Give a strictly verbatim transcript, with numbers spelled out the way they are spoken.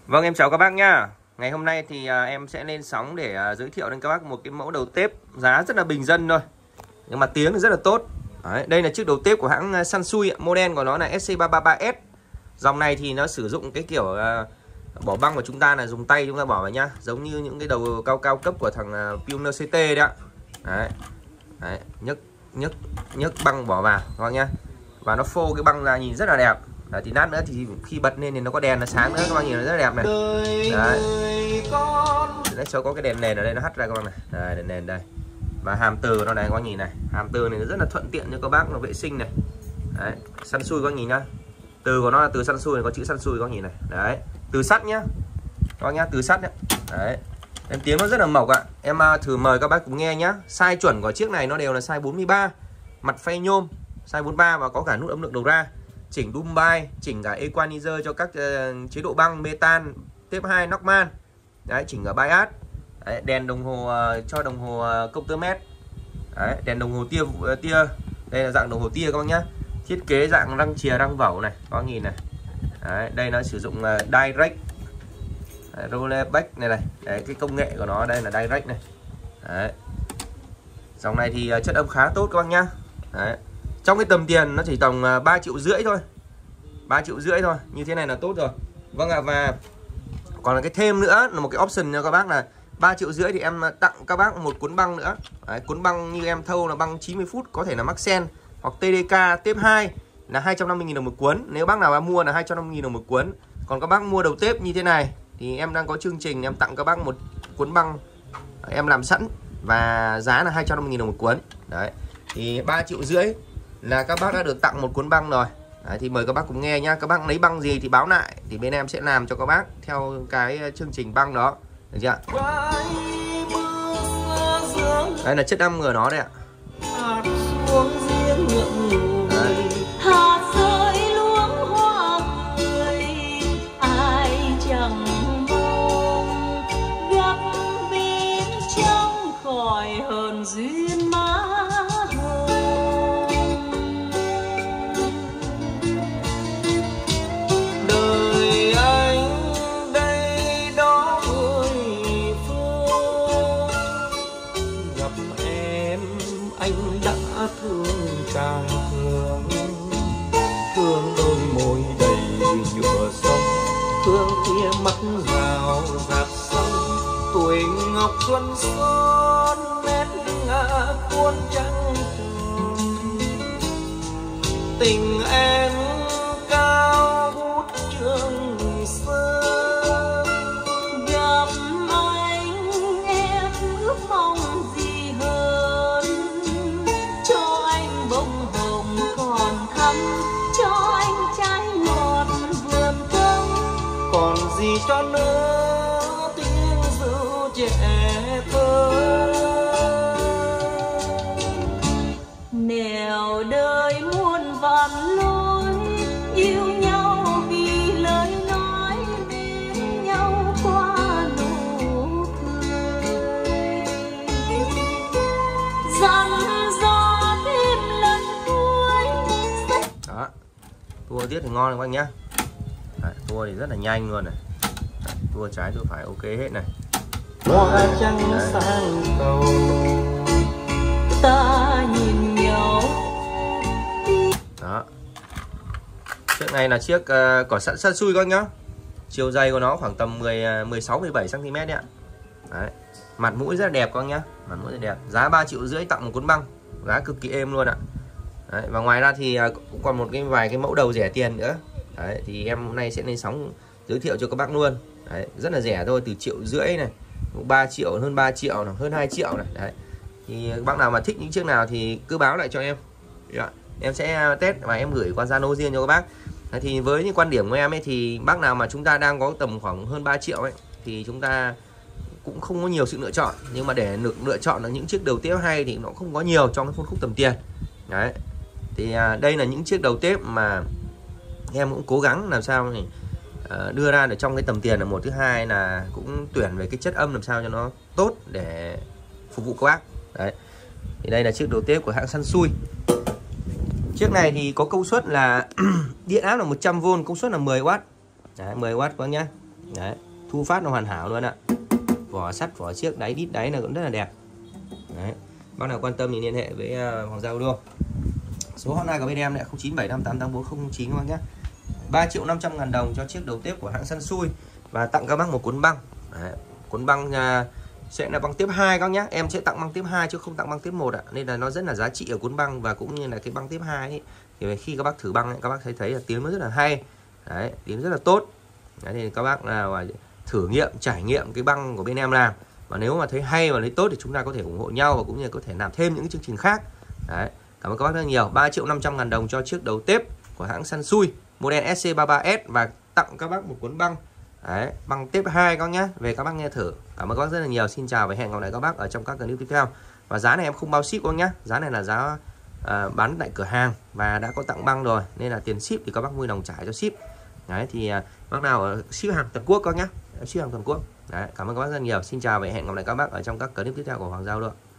Vâng, em chào các bác nhá. Ngày hôm nay thì à, em sẽ lên sóng để à, giới thiệu đến các bác một cái mẫu đầu tép giá rất là bình dân thôi, nhưng mà tiếng thì rất là tốt. Đấy, đây là chiếc đầu tép của hãng Sansui, model của nó là S C ba ba ba S. Dòng này thì nó sử dụng cái kiểu à, bỏ băng của chúng ta là dùng tay chúng ta bỏ vào nhá, giống như những cái đầu cao cao cấp của thằng à, Pioneer C T đấy ạ. Đấy. Đấy, nhấc nhấc nhấc băng bỏ vào các bác nhá. Và nó phô cái băng ra nhìn rất là đẹp. Đấy, thì lát nữa thì khi bật lên thì nó có đèn nó sáng nữa các bạn nhìn nó rất là đẹp này. Đấy. Đấy, cho có cái đèn nền ở đây nó hắt ra các bạn này. Đây, đèn nền đây. Và hàm từ nó này các bạn nhìn này. Hàm từ này nó rất là thuận tiện cho các bác nó vệ sinh này. Đấy, Sansui các bạn nhìn nhá. Từ của nó là từ Sansui này, có chữ Sansui các bạn nhìn này. Đấy, từ sắt nhá. Các bác nhá, từ sắt nhá. Đấy. Em tiếng nó rất là mộc ạ. Em thử mời các bác cùng nghe nhá. Size chuẩn của chiếc này nó đều là size bốn mươi ba. Mặt phay nhôm, size bốn mươi ba và có cả nút âm lượng đầu ra. Chỉnh Dubai, chỉnh cả equalizer cho các uh, chế độ băng, metan, tép hai, Nockman. Đấy, chỉnh cả bias. Đấy, đèn đồng hồ uh, cho đồng hồ uh, công tơ mét. Đấy, đèn đồng hồ tia uh, tia. Đây là dạng đồng hồ tia các bác nhá. Thiết kế dạng răng chìa răng vẩu này, các bác nhìn này. Đấy, đây nó sử dụng uh, direct Đấy, rollback này này. Đấy, cái công nghệ của nó đây là direct này. Đấy. Dòng này thì uh, chất âm khá tốt các bác nhá. Đấy. Trong cái tầm tiền nó chỉ tầm ba triệu rưỡi thôi, ba triệu rưỡi thôi, như thế này là tốt rồi. Vâng ạ. À, và còn là cái thêm nữa là một cái option cho các bác là ba triệu rưỡi thì em tặng các bác một cuốn băng nữa. Đấy, cuốn băng như em thâu là băng chín mươi phút, có thể là Maxxen hoặc T D K tép hai là hai trăm năm mươi nghìn đồng một cuốn. Nếu bác nào mua là hai trăm năm mươi nghìn đồng một cuốn. Còn các bác mua đầu tép như thế này thì em đang có chương trình em tặng các bác một cuốn băng em làm sẵn và giá là hai trăm năm mươi nghìn đồng một cuốn. Đấy, thì ba triệu rưỡi là các bác đã được tặng một cuốn băng rồi. Đấy, thì mời các bác cùng nghe nhá. Các bác lấy băng gì thì báo lại thì bên em sẽ làm cho các bác theo cái chương trình băng đó, được chưa? Đây là chất âm của nó đây ạ. Thương càng thương, thương đôi môi đầy nhựa sông, thương kia mắt rào rạt sông, tuổi ngọc xuân son nét ngã cuốn trắng trường, tình em cao vút trường sơn, gặp anh em ước mong gì hơn, cho anh bông hồng còn thắm, cho anh trái ngọt vườn cấm, còn gì cho nữa tiếng ru trẻ thơ. Nẻo đời muôn vàn lối, yêu nhau vì lời nói, bên nhau qua nụ cười, dặn dò thêm lần cuối. Đó, tua tiết thì ngon các bác nhá. Đấy, tua thì rất là nhanh luôn này. Đấy, tua trái tua phải ok hết này. Hoa trắng sang cầu ta nhìn nhau. Đó. Chiếc này là chiếc uh, cỏ sẵn Sansui các bác nhá. Chiều dày của nó khoảng tầm mười, mười sáu, mười bảy xăng ti mét đấy ạ. Đấy. Mặt mũi rất là đẹp các bác nhá. Mặt mũi rất đẹp. Giá ba triệu rưỡi tặng một cuốn băng. Giá cực kỳ êm luôn ạ. Đấy. Và ngoài ra thì uh, cũng còn một cái vài cái mẫu đầu rẻ tiền nữa. Đấy. Thì em hôm nay sẽ lên sóng giới thiệu cho các bác luôn. Đấy. Rất là rẻ thôi, từ triệu rưỡi này, ba triệu, hơn ba triệu này, hơn hai triệu này. Đấy. Thì các bác nào mà thích những chiếc nào thì cứ báo lại cho em. Đấy. Em sẽ test và em gửi qua Zalo riêng cho các bác. Đấy, thì với những quan điểm của em ấy thì bác nào mà chúng ta đang có tầm khoảng hơn ba triệu ấy thì chúng ta cũng không có nhiều sự lựa chọn, nhưng mà để được lựa chọn được những chiếc đầu tép hay thì nó không có nhiều trong cái phân khúc tầm tiền. Đấy. Thì à, đây là những chiếc đầu tép mà em cũng cố gắng làm sao thì uh, đưa ra được trong cái tầm tiền là một, thứ hai là cũng tuyển về cái chất âm làm sao cho nó tốt để phục vụ các bác. Đấy. Thì đây là chiếc đầu tép của hãng Sansui. Chiếc này thì có công suất là điện áp là một trăm vôn, công suất là mười oát. Đấy, mười oát các bác nhá. Đấy, thu phát nó hoàn hảo luôn ạ. Vỏ sắt, vỏ chiếc, đáy đít đáy là cũng rất là đẹp. Đấy, bác nào quan tâm thì liên hệ với uh, Hoàng Gia ô tô. Số hotline của bên em lại không chín bảy năm tám tám bốn không không chín các bác nhé. ba triệu năm trăm ngàn đồng cho chiếc đầu tiếp của hãng Sansui và tặng các bác một cuốn băng. Đấy, cuốn băng uh, sẽ là băng tiếp hai các nhé. Em sẽ tặng băng tiếp hai chứ không tặng băng tiếp một ạ. Nên là nó rất là giá trị ở cuốn băng và cũng như là cái băng tiếp hai ấy. Thì khi các bác thử băng ấy, các bác thấy thấy là tiếng nó rất là hay. Đấy, tiếng rất là tốt. Đấy, thì các bác nào thử nghiệm, trải nghiệm cái băng của bên em làm. Và nếu mà thấy hay và thấy tốt thì chúng ta có thể ủng hộ nhau và cũng như có thể làm thêm những chương trình khác. Đấy, cảm ơn các bác rất nhiều. ba triệu năm trăm ngàn đồng cho chiếc đầu tép của hãng Sansui model S C ba mươi ba S và tặng các bác một cuốn băng. Đấy, băng tiếp hai các nhé. Về các bác nghe thử. Cảm ơn các bác rất là nhiều. Xin chào và hẹn gặp lại các bác ở trong các clip tiếp theo. Và giá này em không bao ship các nhé. Giá này là giá uh, bán tại cửa hàng và đã có tặng băng rồi nên là tiền ship thì các bác vui lòng trả cho ship. Đấy thì uh, bác nào ở ship hàng toàn quốc các nhé. Ship hàng toàn quốc. Đấy, cảm ơn các bác rất nhiều. Xin chào và hẹn gặp lại các bác ở trong các clip tiếp theo của Hoàng Gia ô tô.